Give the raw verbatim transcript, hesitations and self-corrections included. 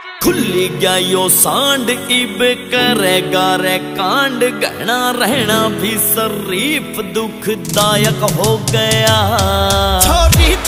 खुली गया यो सांड इब करेगा रे कांड, गहना रहना भी शरीफ दुखदायक हो गया। छोटी